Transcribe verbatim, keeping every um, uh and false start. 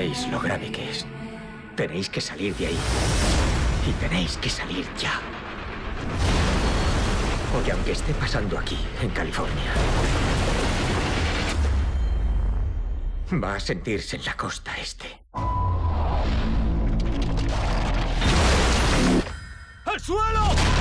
sabéis lo grave que es. Tenéis que salir de ahí. Y tenéis que salir ya. Porque aunque esté pasando aquí, en California, va a sentirse en la costa este. ¡Al suelo!